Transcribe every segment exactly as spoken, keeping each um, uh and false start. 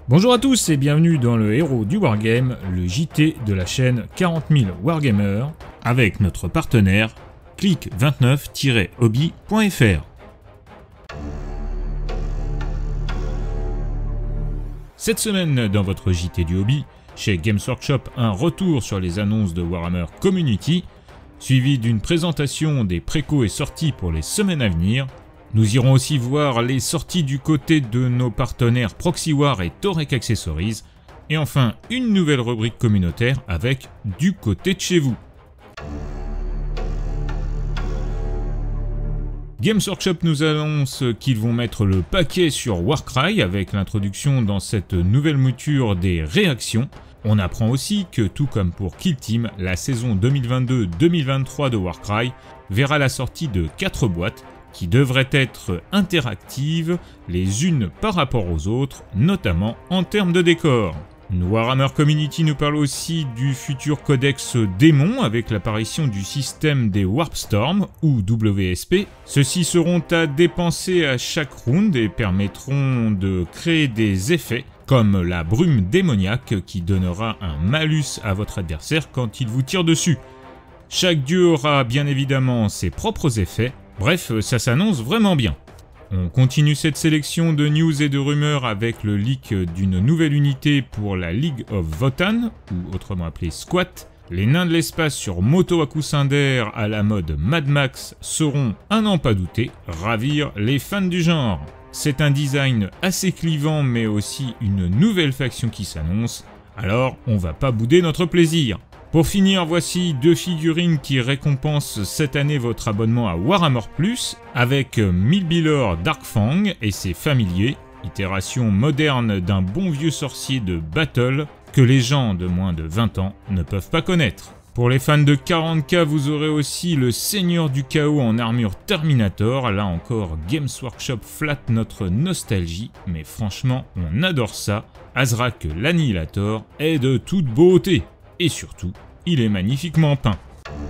Bonjour à tous et bienvenue dans le héros du Wargame, le J T de la chaîne quarante mille Wargamers, avec notre partenaire clic vingt-neuf tiret hobby point F R. Cette semaine dans votre J T du hobby, chez Games Workshop, un retour sur les annonces de Warhammer Community, suivi d'une présentation des précos et sorties pour les semaines à venir. Nous irons aussi voir les sorties du côté de nos partenaires Proxywar et Torek Accessories, et enfin une nouvelle rubrique communautaire avec du côté de chez vous. Games Workshop nous annonce qu'ils vont mettre le paquet sur Warcry avec l'introduction dans cette nouvelle mouture des réactions. On apprend aussi que, tout comme pour Kill Team, la saison deux mille vingt-deux deux mille vingt-trois de Warcry verra la sortie de quatre boîtes qui devraient être interactives les unes par rapport aux autres, notamment en termes de décor. Warhammer Community nous parle aussi du futur codex démon avec l'apparition du système des Warpstorm ou W S P. Ceux-ci seront à dépenser à chaque round et permettront de créer des effets comme la brume démoniaque qui donnera un malus à votre adversaire quand il vous tire dessus. Chaque dieu aura bien évidemment ses propres effets. Bref, ça s'annonce vraiment bien. On continue cette sélection de news et de rumeurs avec le leak d'une nouvelle unité pour la League of Votann, ou autrement appelée Squat. Les nains de l'espace sur moto à coussin d'air à la mode Mad Max sauront, à n'en pas douter, ravir les fans du genre. C'est un design assez clivant mais aussi une nouvelle faction qui s'annonce, alors on va pas bouder notre plaisir. Pour finir, voici deux figurines qui récompensent cette année votre abonnement à Warhammer plus, avec Milbilor Darkfang et ses familiers, itération moderne d'un bon vieux sorcier de Battle que les gens de moins de vingt ans ne peuvent pas connaître. Pour les fans de quarante K, vous aurez aussi le Seigneur du Chaos en armure Terminator. Là encore, Games Workshop flatte notre nostalgie, mais franchement, on adore ça. Azrak l'Annihilator est de toute beauté. Et surtout, il est magnifiquement peint.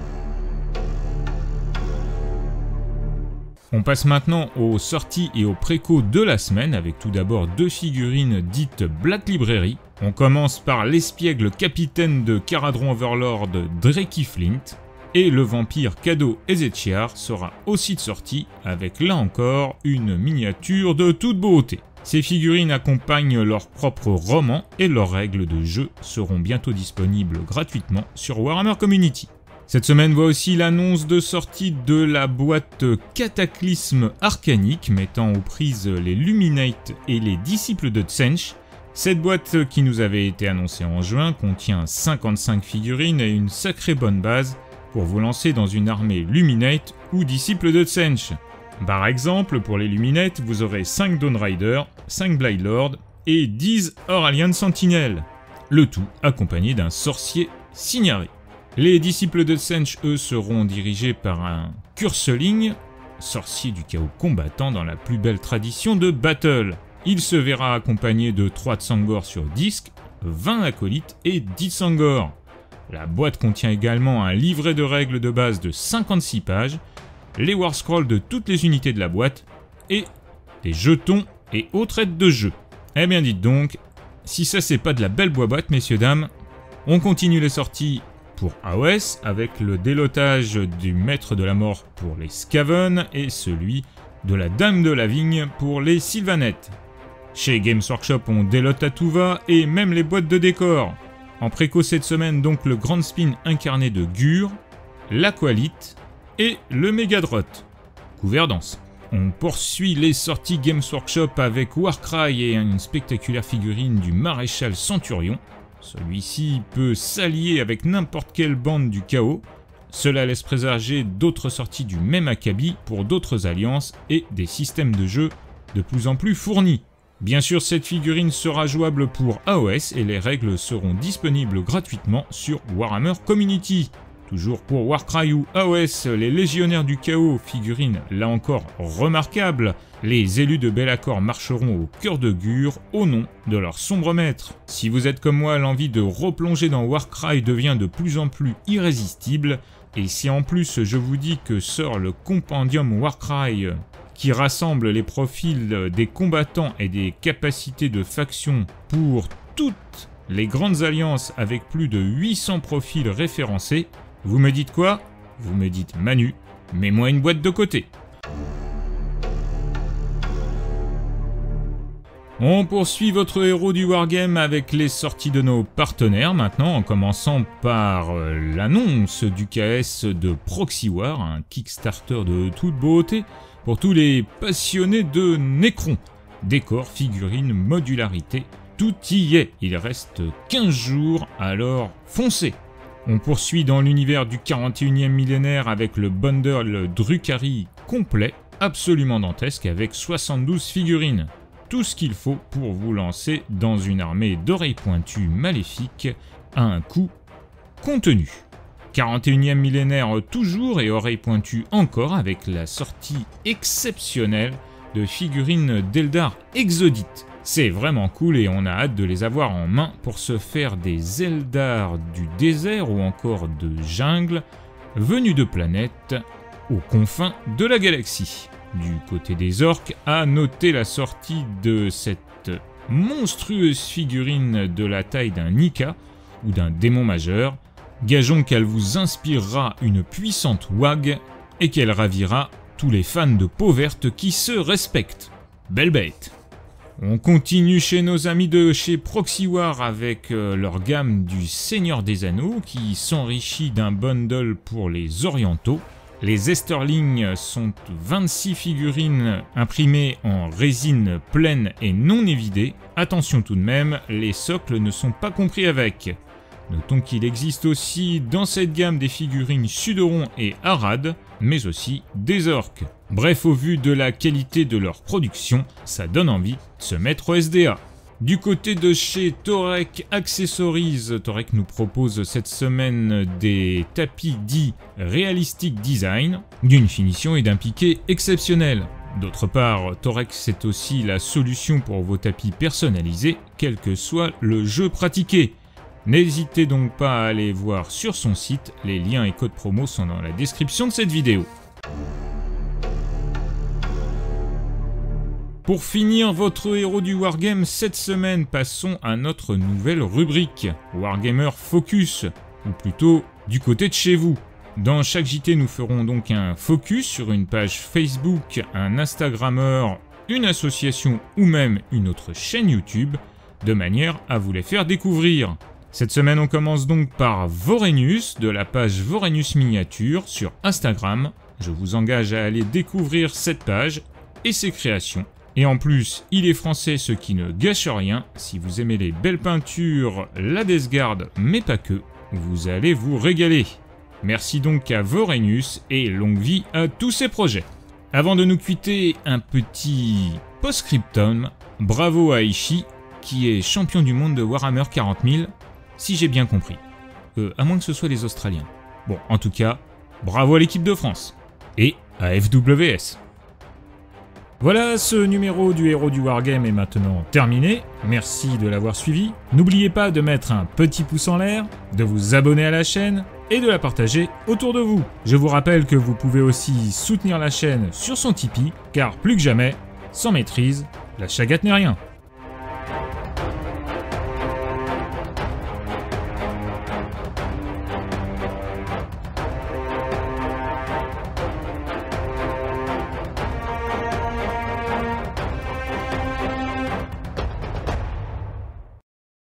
On passe maintenant aux sorties et aux précos de la semaine, avec tout d'abord deux figurines dites Black Library. On commence par l'espiègle capitaine de Caradron Overlord Drakey Flint, et le vampire Cadeau Ezechiar sera aussi de sortie, avec là encore une miniature de toute beauté. Ces figurines accompagnent leurs propres romans et leurs règles de jeu seront bientôt disponibles gratuitement sur Warhammer Community. Cette semaine voit aussi l'annonce de sortie de la boîte Cataclysme Arcanique mettant aux prises les Luminate et les disciples de Tsench. Cette boîte qui nous avait été annoncée en juin contient cinquante-cinq figurines et une sacrée bonne base pour vous lancer dans une armée Luminate ou disciples de Tsench. Par exemple, pour les Luminate, vous aurez cinq Dawn Rider, cinq Blade Lord et dix Auralian Sentinel. Le tout accompagné d'un sorcier Signari. Les disciples de Tsench, eux, seront dirigés par un Curseling, sorcier du chaos combattant dans la plus belle tradition de Battle. Il se verra accompagné de trois Tsangor sur disque, vingt acolytes et dix Tsangor. La boîte contient également un livret de règles de base de cinquante-six pages, les War Scrolls de toutes les unités de la boîte, et des jetons et autres aides de jeu. Eh bien dites donc, si ça c'est pas de la belle boîte, messieurs dames, on continue les sorties pour A O S avec le délotage du Maître de la Mort pour les Skaven et celui de la Dame de la Vigne pour les Sylvanettes. Chez Games Workshop on délote à tout va et même les boîtes de décor. En préco cette semaine donc le Grand Spin incarné de Gur, l'Aqualite et le Megadrot. Couvert dense. On poursuit les sorties Games Workshop avec Warcry et une spectaculaire figurine du Maréchal Centurion. Celui-ci peut s'allier avec n'importe quelle bande du chaos. Cela laisse présager d'autres sorties du même acabit pour d'autres alliances et des systèmes de jeu de plus en plus fournis. Bien sûr, cette figurine sera jouable pour A O S et les règles seront disponibles gratuitement sur Warhammer Community. Toujours pour Warcry ou A O S, les Légionnaires du Chaos, figurines là encore remarquables, les élus de Be'lakor marcheront au cœur de Gur au nom de leur sombre maître. Si vous êtes comme moi, l'envie de replonger dans Warcry devient de plus en plus irrésistible, et si en plus je vous dis que sort le compendium Warcry qui rassemble les profils des combattants et des capacités de faction pour toutes les grandes alliances avec plus de huit cents profils référencés. Vous me dites quoi? Vous me dites Manu, mets-moi une boîte de côté. On poursuit votre héros du Wargame avec les sorties de nos partenaires maintenant, en commençant par euh, l'annonce du K S de Proxy War, un Kickstarter de toute beauté pour tous les passionnés de Necron. Décor, figurines, modularité, tout y est. Il reste quinze jours, alors foncez. On poursuit dans l'univers du quarante et unième millénaire avec le bundle Drukhari complet, absolument dantesque avec soixante-douze figurines. Tout ce qu'il faut pour vous lancer dans une armée d'oreilles pointues maléfiques à un coût contenu. quarante et unième millénaire toujours et oreilles pointues encore avec la sortie exceptionnelle de figurines d'Eldar Exodite. C'est vraiment cool et on a hâte de les avoir en main pour se faire des Eldar du désert ou encore de jungle venus de planètes aux confins de la galaxie. Du côté des orques, à noter la sortie de cette monstrueuse figurine de la taille d'un Nika ou d'un démon majeur. Gageons qu'elle vous inspirera une puissante wag et qu'elle ravira tous les fans de peau verte qui se respectent. Belle bête. On continue chez nos amis de chez Proxy War avec euh, leur gamme du Seigneur des Anneaux qui s'enrichit d'un bundle pour les orientaux. Les Esterlings sont vingt-six figurines imprimées en résine pleine et non évidée. Attention tout de même, les socles ne sont pas compris avec. Notons qu'il existe aussi dans cette gamme des figurines Suderon et Arad, mais aussi des orques. Bref, au vu de la qualité de leur production, ça donne envie de se mettre au S D A. Du côté de chez Torek Accessories, Torek nous propose cette semaine des tapis dits Realistic Design, d'une finition et d'un piqué exceptionnel. D'autre part, Torek c'est aussi la solution pour vos tapis personnalisés, quel que soit le jeu pratiqué. N'hésitez donc pas à aller voir sur son site, les liens et codes promo sont dans la description de cette vidéo. Pour finir votre héros du Wargame cette semaine, passons à notre nouvelle rubrique, Wargamer Focus, ou plutôt du côté de chez vous. Dans chaque J T, nous ferons donc un focus sur une page Facebook, un Instagrammeur, une association ou même une autre chaîne YouTube, de manière à vous les faire découvrir. Cette semaine, on commence donc par Vorenius, de la page Vorenius Miniature sur Instagram. Je vous engage à aller découvrir cette page et ses créations. Et en plus, il est français, ce qui ne gâche rien. Si vous aimez les belles peintures, la Death Guard, mais pas que, vous allez vous régaler. Merci donc à Vorenius et longue vie à tous ces projets. Avant de nous quitter, un petit post-scriptum. Bravo à Ishii, qui est champion du monde de Warhammer quarante mille, si j'ai bien compris. Euh, à moins que ce soit les Australiens. Bon, en tout cas, bravo à l'équipe de France. Et à F W S. Voilà, ce numéro du héros du Wargame est maintenant terminé. Merci de l'avoir suivi. N'oubliez pas de mettre un petit pouce en l'air, de vous abonner à la chaîne et de la partager autour de vous. Je vous rappelle que vous pouvez aussi soutenir la chaîne sur son Tipeee, car plus que jamais, sans maîtrise, la chagate n'est rien.